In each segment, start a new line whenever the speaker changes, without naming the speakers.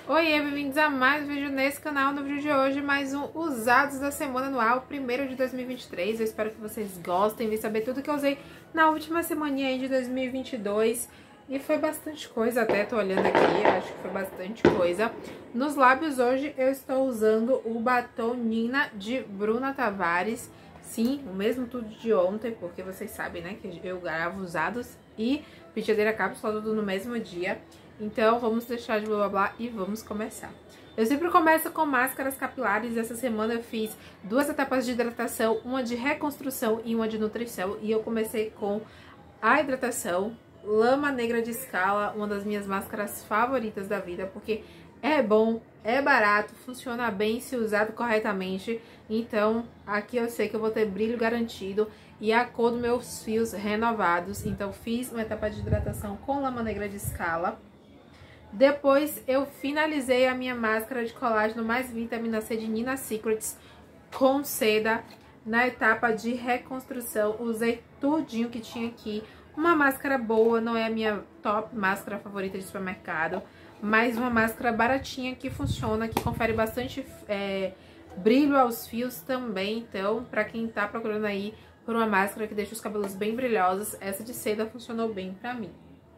Oi, bem-vindos a mais um vídeo nesse canal. No vídeo de hoje, mais um Usados da Semana Anual, 1º de 2023. Eu espero que vocês gostem de saber tudo que eu usei na última semaninha aí de 2022. E foi bastante coisa, até tô olhando aqui, acho que foi bastante coisa. Nos lábios hoje eu estou usando o batom Nina de Bruna Tavares. Sim, o mesmo tudo de ontem, porque vocês sabem, né, que eu gravo usados e penteadeira cápsula tudo no mesmo dia. Então, vamos deixar de blá blá blá e vamos começar. Eu sempre começo com máscaras capilares. Essa semana eu fiz 2 etapas de hidratação, uma de reconstrução e uma de nutrição. E eu comecei com a hidratação, Lama Negra de Scala, uma das minhas máscaras favoritas da vida, porque é bom, é barato, funciona bem se usado corretamente. Então, aqui eu sei que eu vou ter brilho garantido e a cor dos meus fios renovados. Então, fiz uma etapa de hidratação com Lama Negra de Scala. Depois eu finalizei a minha máscara de colágeno mais vitamina C de Nina Secrets com seda. Na etapa de reconstrução, usei tudinho que tinha aqui. Uma máscara boa, não é a minha top máscara favorita de supermercado, mas uma máscara baratinha que funciona, que confere bastante brilho aos fios também. Então, pra quem tá procurando aí por uma máscara que deixa os cabelos bem brilhosos, essa de seda funcionou bem pra mim.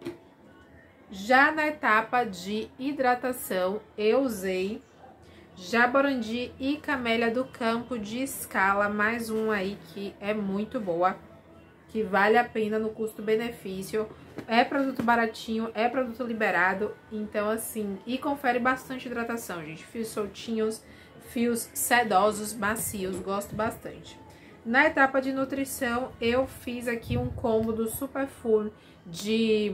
Já na etapa de hidratação, eu usei Jaborandi e Camélia do Campo de Scala, mais um aí que é muito boa, que vale a pena no custo-benefício. É produto baratinho, é produto liberado, então assim, e confere bastante hidratação, gente. Fios soltinhos, fios sedosos, macios, gosto bastante. Na etapa de nutrição, eu fiz aqui um combo do Superfood de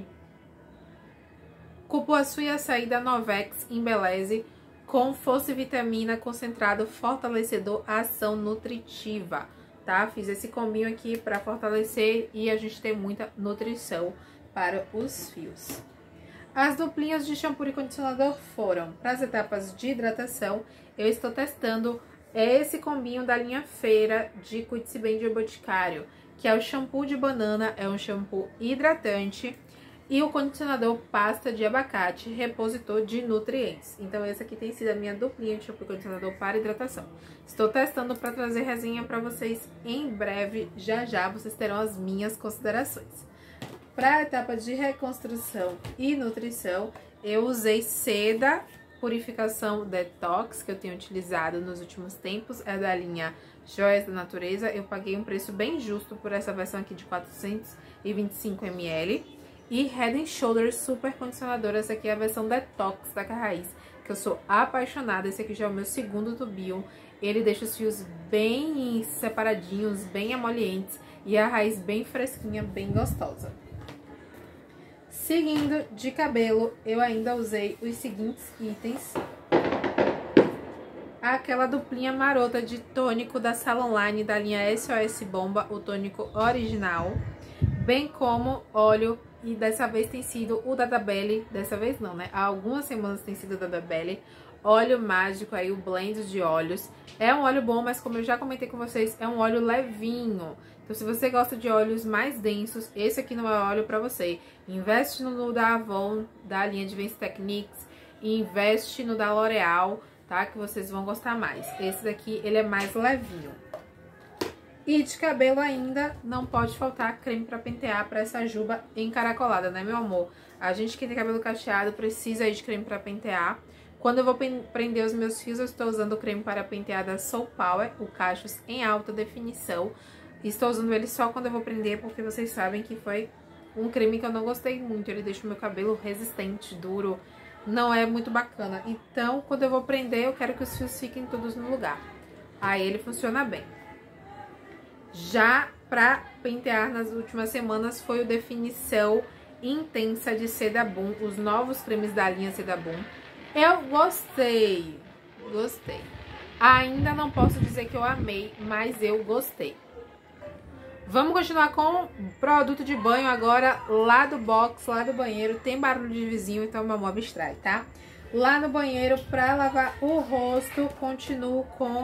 cupuaçu e açaí da Novex Embeleze com força e vitamina concentrado fortalecedor ação nutritiva, tá? Fiz esse combinho aqui para fortalecer e a gente ter muita nutrição para os fios. As duplinhas de shampoo e condicionador foram para as etapas de hidratação. Eu estou testando esse combinho da linha Feira de Cuide-se Bem de Boticário, que é o shampoo de banana, é um shampoo hidratante, e o condicionador pasta de abacate, repositor de nutrientes. Então esse aqui tem sido a minha duplinha de shampoo e condicionador para hidratação. Estou testando para trazer resenha para vocês em breve, já vocês terão as minhas considerações. Para a etapa de reconstrução e nutrição, eu usei seda purificação detox, que eu tenho utilizado nos últimos tempos, é da linha Joias da Natureza. Eu paguei um preço bem justo por essa versão aqui de 425 ml. E Head & Shoulders Super Condicionador, essa aqui é a versão Detox da Raiz, que eu sou apaixonada. Esse aqui já é o meu segundo tubinho. Ele deixa os fios bem separadinhos, bem emolientes e a raiz bem fresquinha, bem gostosa. Seguindo de cabelo, eu ainda usei os seguintes itens. Aquela duplinha marota de tônico da Salon Line da linha SOS Bomba, o tônico original, bem como óleo. E dessa vez tem sido o da Dabelli, dessa vez não, né? Há algumas semanas tem sido o da Dabelli, óleo mágico aí, o blend de óleos. É um óleo bom, mas como eu já comentei com vocês, é um óleo levinho. Então se você gosta de óleos mais densos, esse aqui não é óleo pra você. Investe no da Avon, da linha de Advanced Techniques, e investe no da L'Oreal, tá? Que vocês vão gostar mais. Esse daqui, ele é mais levinho. E de cabelo ainda não pode faltar creme pra pentear pra essa juba encaracolada, né, meu amor? A gente que tem cabelo cacheado precisa aí de creme pra pentear. Quando eu vou prender os meus fios, eu estou usando o creme para pentear da Soul Power, o Cachos em alta definição. Estou usando ele só quando eu vou prender, porque vocês sabem que foi um creme que eu não gostei muito. Ele deixa o meu cabelo resistente, duro, não é muito bacana. Então, quando eu vou prender, eu quero que os fios fiquem todos no lugar. Aí ele funciona bem. Já pra pentear nas últimas semanas foi o Definição Intensa de Seda Boom, os novos cremes da linha Seda Boom. Eu gostei, Ainda não posso dizer que eu amei, mas eu gostei. Vamos continuar com produto de banho agora, lá do box, lá do banheiro. Tem barulho de vizinho, então meu amor abstrai, tá? Lá no banheiro, pra lavar o rosto, continuo com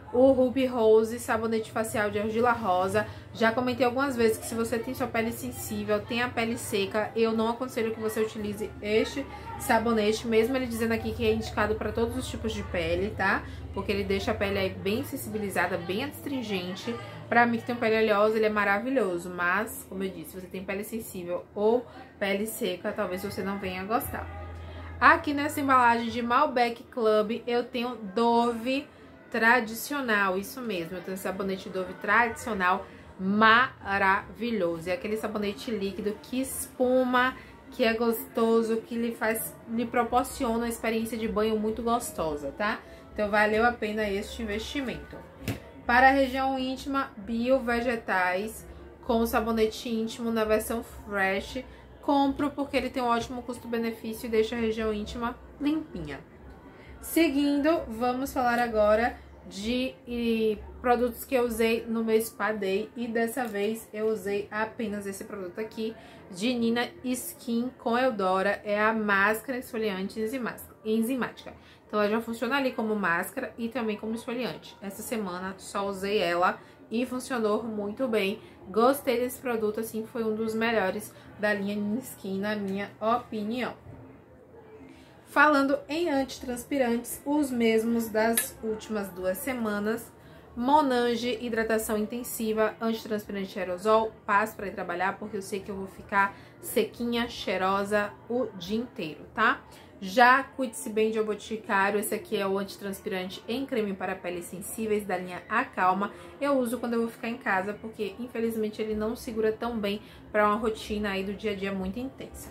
o Ruby Rose sabonete facial de argila rosa. Já comentei algumas vezes que se você tem sua pele sensível, tem a pele seca, eu não aconselho que você utilize este sabonete, mesmo ele dizendo aqui que é indicado para todos os tipos de pele, tá? Porque ele deixa a pele aí bem sensibilizada, bem astringente. Pra mim que tem pele oleosa, ele é maravilhoso, mas, como eu disse, se você tem pele sensível ou pele seca, talvez você não venha gostar. Aqui nessa embalagem de Malbec Club, eu tenho Dove tradicional, isso mesmo, eu tenho sabonete Dove tradicional maravilhoso. É aquele sabonete líquido que espuma, que é gostoso, que lhe proporciona uma experiência de banho muito gostosa, tá? Então valeu a pena este investimento. Para a região íntima, Bio Vegetais com sabonete íntimo na versão Fresh. Compro porque ele tem um ótimo custo-benefício e deixa a região íntima limpinha. Seguindo, vamos falar agora de produtos que eu usei no meu Spa Day. E dessa vez eu usei apenas esse produto aqui, de Nina Skin com Eudora. É a máscara esfoliante enzimática. Então ela já funciona ali como máscara e também como esfoliante. Essa semana só usei ela e funcionou muito bem. Gostei desse produto, assim, foi um dos melhores da linha Nina Skin, na minha opinião. Falando em antitranspirantes, os mesmos das últimas 2 semanas. Monange Hidratação Intensiva, antitranspirante aerosol. Passo para ir trabalhar porque eu sei que eu vou ficar sequinha, cheirosa o dia inteiro, tá? Já Cuide-se Bem de O Boticário, esse aqui é o antitranspirante em creme para peles sensíveis da linha Acalma. Eu uso quando eu vou ficar em casa porque infelizmente ele não segura tão bem para uma rotina aí do dia a dia muito intensa.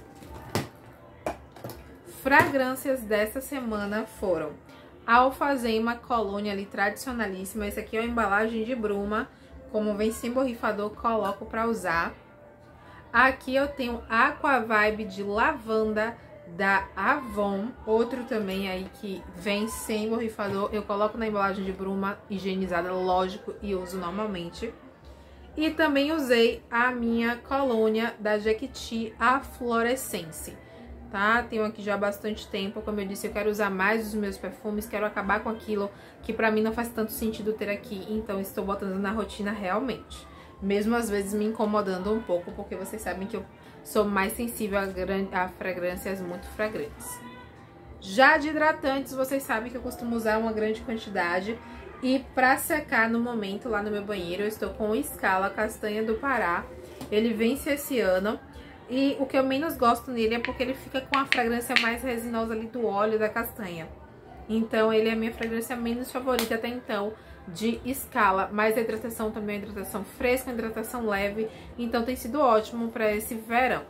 Fragrâncias dessa semana foram Alfazema Colônia ali tradicionalíssima. Esse aqui é a embalagem de bruma, como vem sem borrifador, coloco para usar. Aqui eu tenho Aqua Vibe de lavanda da Avon, outro também aí que vem sem borrifador. Eu coloco na embalagem de bruma higienizada, lógico, e uso normalmente. E também usei a minha colônia da Jequiti, a Florescence, tá? Tenho aqui já há bastante tempo, como eu disse, eu quero usar mais os meus perfumes, quero acabar com aquilo que pra mim não faz tanto sentido ter aqui, então estou botando na rotina realmente. Mesmo às vezes me incomodando um pouco, porque vocês sabem que eu sou mais sensível a fragrâncias muito fragrantes. Já de hidratantes, vocês sabem que eu costumo usar uma grande quantidade. E pra secar no momento, lá no meu banheiro, eu estou com o Scala Castanha do Pará. Ele vence esse ano. E o que eu menos gosto nele é porque ele fica com a fragrância mais resinosa ali do óleo da castanha. Então ele é a minha fragrância menos favorita até então de Scala, mas a hidratação também é uma hidratação fresca, uma hidratação leve, então tem sido ótimo para esse verão.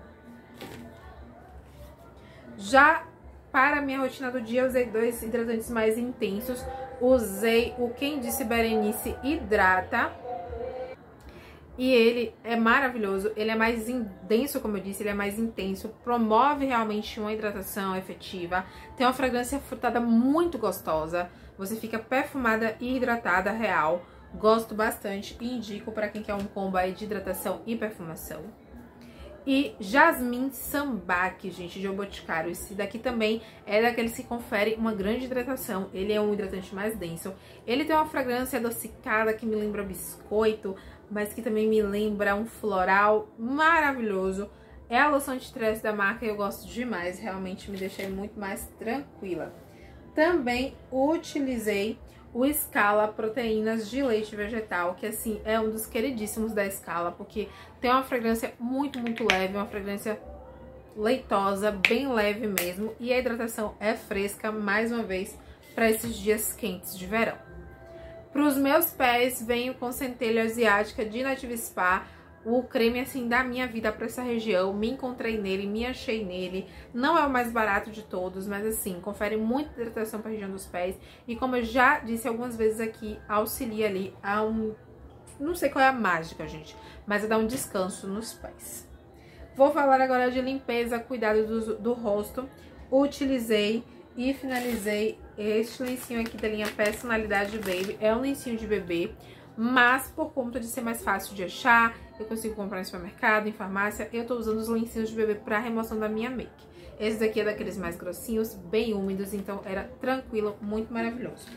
Já para a minha rotina do dia, eu usei 2 hidratantes mais intensos. Usei o Quem Disse Berenice Hidrata, e ele é maravilhoso, ele é mais denso, como eu disse, ele é mais intenso, promove realmente uma hidratação efetiva, tem uma fragrância frutada muito gostosa, você fica perfumada e hidratada real, gosto bastante e indico para quem quer um combo aí de hidratação e perfumação. E Jasmine Sambac, gente, de O Boticário. Esse daqui também é daqueles que confere uma grande hidratação. Ele é um hidratante mais denso. Ele tem uma fragrância adocicada que me lembra biscoito, mas que também me lembra um floral maravilhoso. É a loção de estresse da marca e eu gosto demais. Realmente me deixei muito mais tranquila. Também utilizei o Scala Proteínas de Leite Vegetal, que assim é um dos queridíssimos da Scala, porque tem uma fragrância muito, muito leve, uma fragrância leitosa, bem leve mesmo, e a hidratação é fresca, mais uma vez, para esses dias quentes de verão. Para os meus pés, venho com Centelha Asiática de Nativa Spa, o creme assim da minha vida para essa região. Me encontrei nele, me achei nele. Não é o mais barato de todos, mas assim, confere muita hidratação para a região dos pés. E como eu já disse algumas vezes aqui, auxilia ali a não sei qual é a mágica, gente, mas é dar um descanso nos pés. Vou falar agora de limpeza, cuidado do rosto. Utilizei e finalizei este lencinho aqui da linha Personalidade Baby. É um lencinho de bebê, mas por conta de ser mais fácil de achar, eu consigo comprar em supermercado, em farmácia, eu tô usando os lencinhos de bebê pra remoção da minha make. Esse daqui é daqueles mais grossinhos, bem úmidos, então era tranquilo, muito maravilhoso.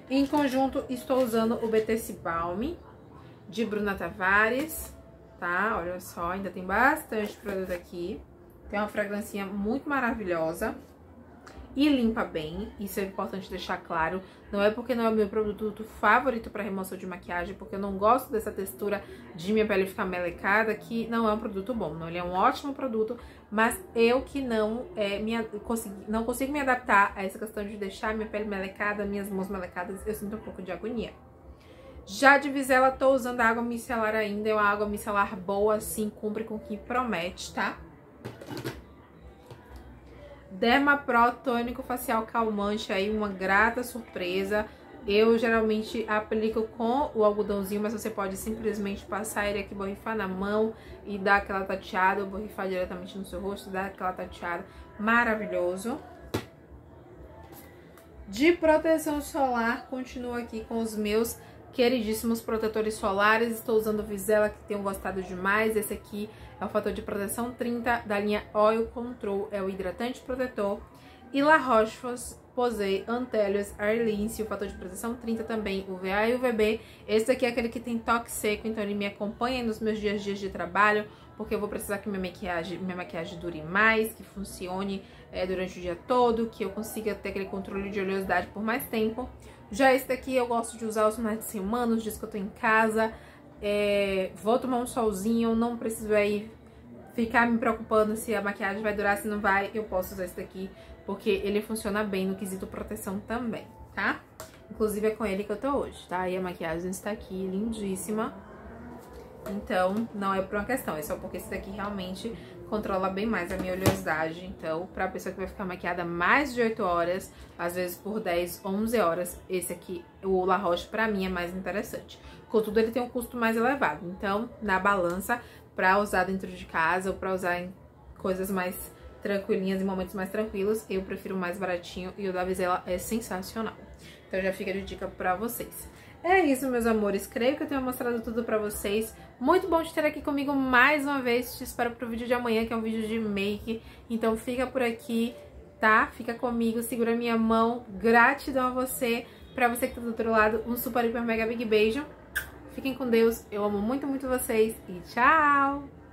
Em conjunto, estou usando o BTC Balm de Bruna Tavares, tá? Olha só, ainda tem bastante produto aqui. Tem uma fragrancinha muito maravilhosa e limpa bem, isso é importante deixar claro. Não é porque não é o meu produto favorito para remoção de maquiagem, porque eu não gosto dessa textura de minha pele ficar melecada, que não é um produto bom. Não, ele é um ótimo produto, mas eu que não consigo me adaptar a essa questão de deixar minha pele melecada, minhas mãos melecadas, eu sinto um pouco de agonia. Já de Vizela, tô usando a água micelar ainda, é uma água micelar boa, assim, cumpre com o que promete, tá? Derma Pro tônico facial calmante, aí uma grata surpresa. Eu geralmente aplico com o algodãozinho, mas você pode simplesmente passar ele aqui, borrifar na mão e dar aquela tateada, ou borrifar diretamente no seu rosto, dar aquela tateada. Maravilhoso. De proteção solar, continuo aqui com os meus queridíssimos protetores solares. Estou usando o Vizela, que tenho gostado demais. Esse aqui é o fator de proteção 30 da linha Oil Control, é o hidratante protetor. E La Roche-Posay Antellius Arlince, o fator de proteção 30 também, UVA e UVB. Esse aqui é aquele que tem toque seco, então ele me acompanha nos meus dias de trabalho, porque eu vou precisar que minha maquiagem dure mais, que funcione durante o dia todo, que eu consiga ter aquele controle de oleosidade por mais tempo. Já esse daqui eu gosto de usar os finais de semana, os dias que eu tô em casa, vou tomar um solzinho, não preciso aí ficar me preocupando se a maquiagem vai durar, se não vai, eu posso usar esse daqui, porque ele funciona bem no quesito proteção também, tá? Inclusive é com ele que eu tô hoje, tá? E a maquiagem está aqui, lindíssima. Então, não é por uma questão, é só porque esse daqui realmente controla bem mais a minha oleosidade. Então, pra pessoa que vai ficar maquiada mais de 8 horas, às vezes por 10, 11 horas, esse aqui, o La Roche, pra mim é mais interessante. Contudo, ele tem um custo mais elevado. Então, na balança, pra usar dentro de casa ou pra usar em coisas mais tranquilinhas, em momentos mais tranquilos, eu prefiro o mais baratinho e o da Vizela é sensacional. Então, já fica de dica pra vocês. É isso, meus amores, creio que eu tenho mostrado tudo pra vocês. Muito bom te ter aqui comigo mais uma vez. Te espero pro vídeo de amanhã, que é um vídeo de make. Então fica por aqui, tá? Fica comigo, segura minha mão. Gratidão a você. Pra você que tá do outro lado, um super, hiper, mega, big beijo. Fiquem com Deus, eu amo muito, muito vocês e tchau!